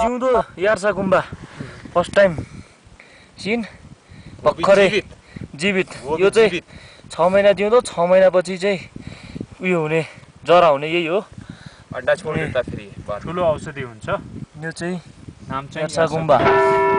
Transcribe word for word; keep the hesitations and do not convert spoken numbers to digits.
जिउँदो यार्सा गुम्बा first time scene भर्खरै जीवित यो चाहिँ छ महिना जिउँदो छ महिनापछि चाहिँ उयो हुने जरा हुने यही हो अन्डा छोड्दा फेरि ठुलो औषधि हुन्छ यो चाहिँ नाम चाहिँ यार्सा गुम्बा